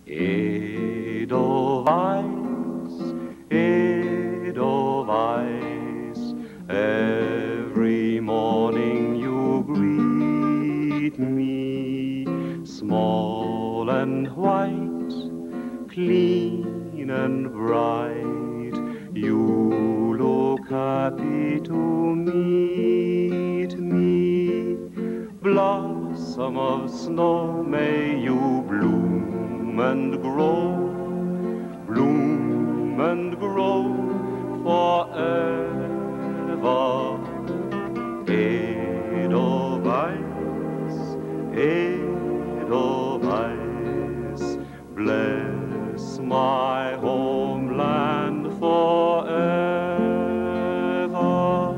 Edelweiss, every morning you greet me, small and white, clean and bright, you look happy to meet me. Blossom of snow, may you bloom and grow, bloom and grow forever. Edelweiss, Edelweiss, bless my homeland forever.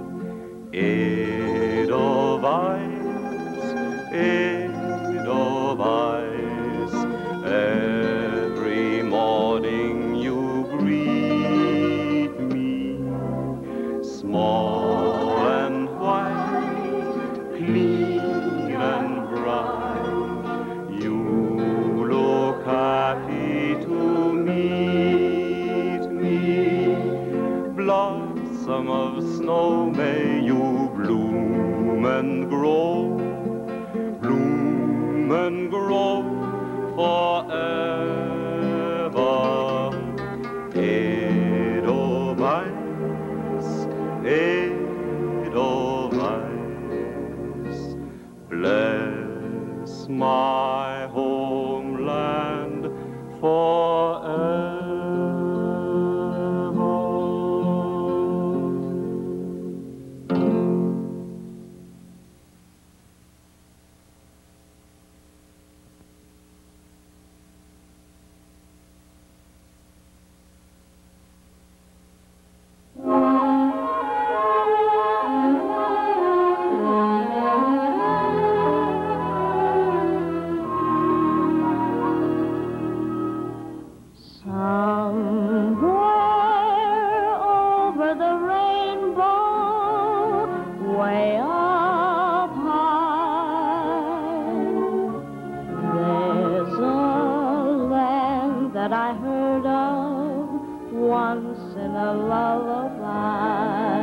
Edelweiss, Edelweiss, every morning you greet me, small and white, clean and bright, you look happy to meet me. Blossom of snow, may you bloom and grow, bloom and grow forever. Edelweiss, Edelweiss, bless my homeland forever. Somewhere over the rainbow, way up high, there's a land that I heard of once in a lullaby.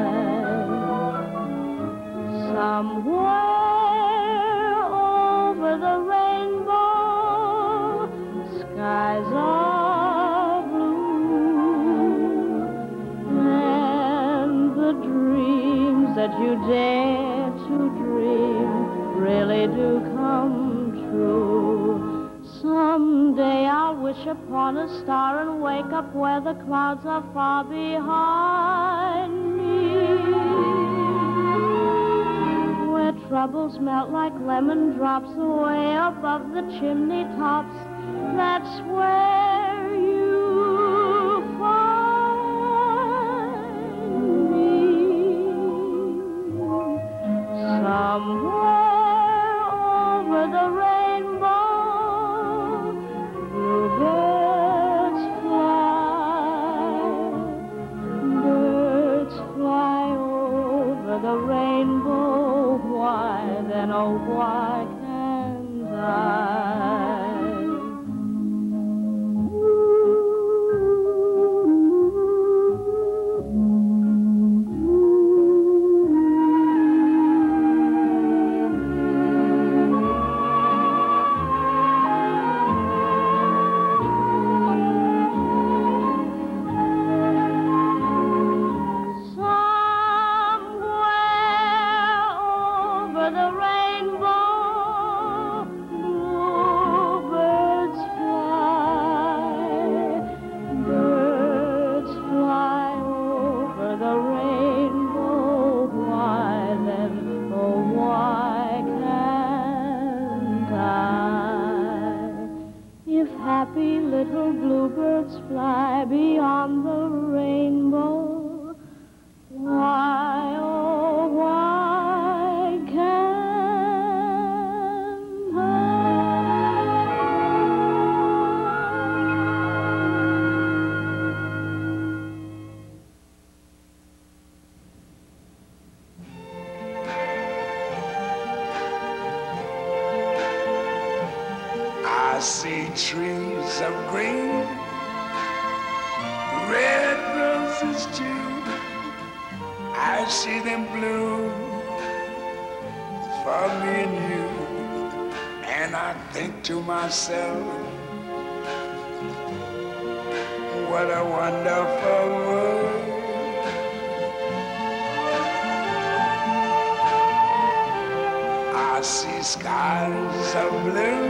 Somewhere over the rainbow, skies are blue, and the dreams that you dare to dream really do come true. Someday I'll wish upon a star and wake up where the clouds are far behind me, where troubles melt like lemon drops away above the chimney tops. That's where you find me. Somewhere over the rainbow, bluebirds fly over the rainbow. Why then, oh why can't I? Happy little bluebirds fly beyond the rainbow. Why, oh, why can't I? I see trees of green, red roses too. I see them bloom for me and you. And I think to myself, what a wonderful world. I see skies of blue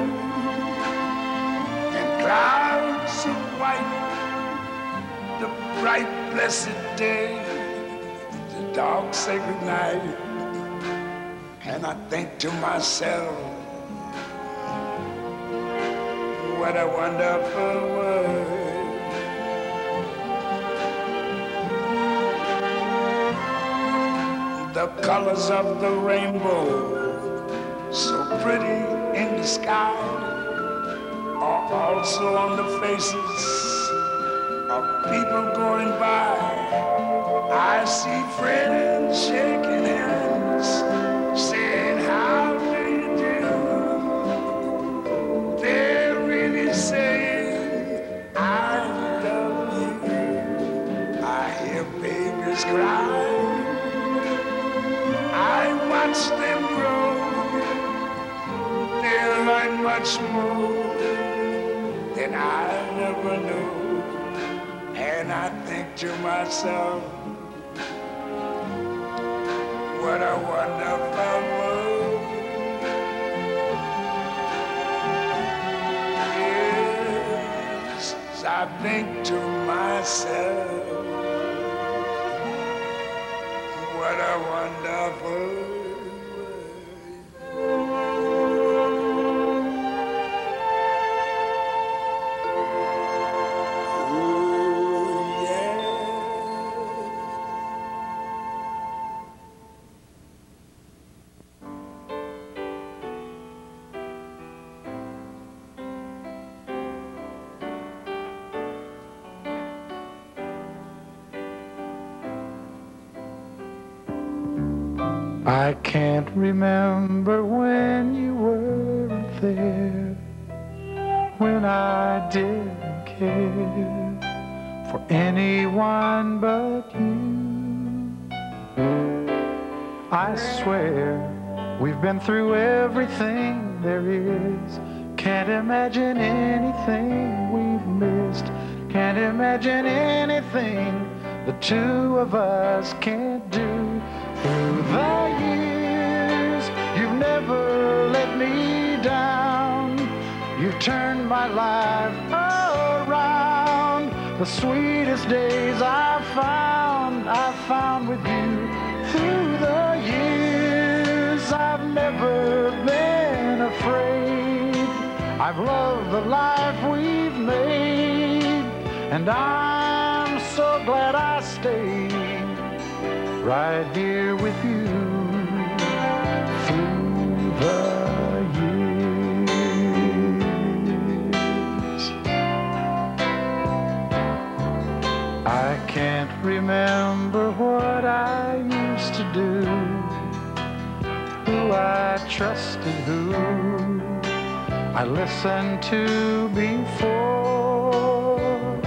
and clouds of white, the bright blessed day, the dark sacred night. And I think to myself, what a wonderful world. The colors of the rainbow, so pretty in the sky, are also on the faces of people going by. I see friends shaking hands, saying, how do you do? They're really saying, I love you. I hear babies cry. I watch them grow. They'll learn much more than I never knew. And I think to myself, what a wonderful world. Yes, I think to myself, what a wonderful world. I can't remember when you weren't there, when I didn't care for anyone but you. I swear we've been through everything there is. Can't imagine anything we've missed. Can't imagine anything the two of us can't do. Through the years, you've never let me down. You've turned my life around. The sweetest days I've found with you. Through the years, I've never been afraid. I've loved the life we've made, and I'm so glad I stayed right here with you through the years. I can't remember what I used to do, who I trusted, who I listened to before.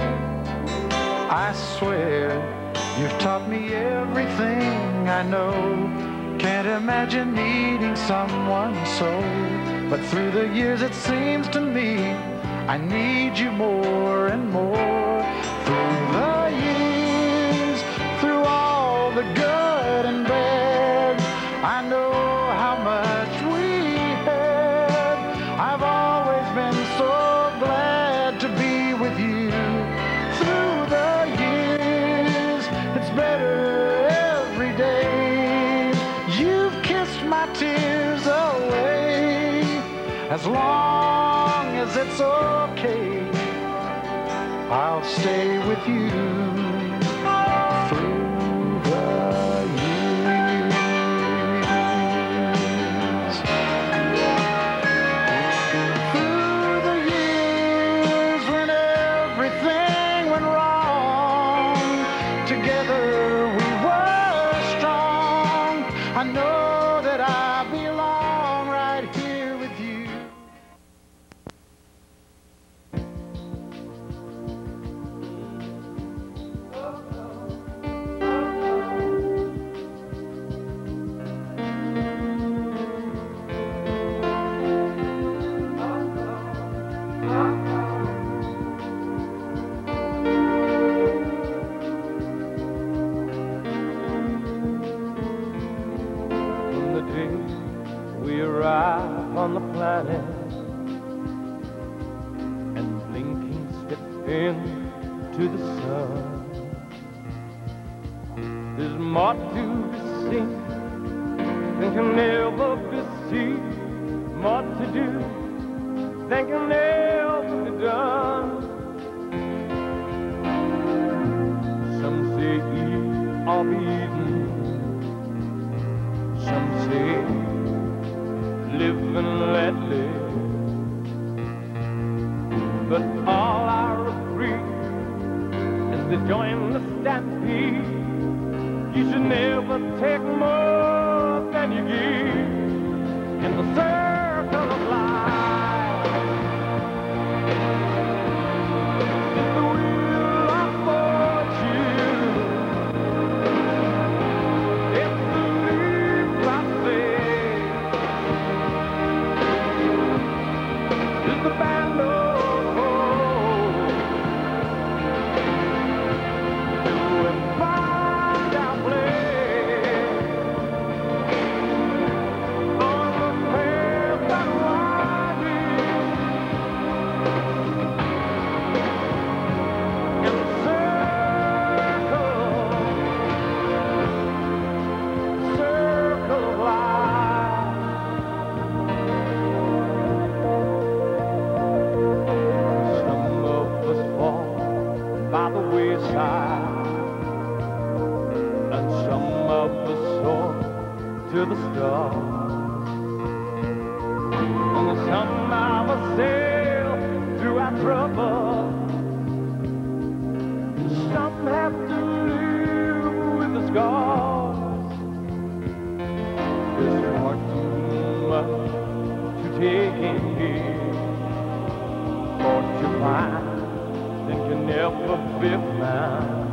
I swear you've taught me everything I know. Can't imagine needing someone so. But through the years it seems to me I need you more and more. Through the years, through all the good and bad, I know how much we had. I've always been so glad to be with you. Through the years, it's better every day. You've kissed my tears away. As long as it's okay, I'll stay with you through the years. Through the years when everything went wrong, together we were strong. I know that I belong right here with you. planet and blinking step into the sun. There's more to be seen than can never be seen, more to do than can never be done. Some say eat or be eaten, some say live and let live, but all are free as they join the stampede. You should never take more than you give in the circle of life. It's the wheel of fortune. It's the leap I say. It's the band of hope. Doing find out play on the path that winding in the circle of life. Some of us fall by the wayside, and some of us soar to the stars, and some of us sail through our trouble. Some have to live with the scars. There's far too much to take in here, for to find that can never be found.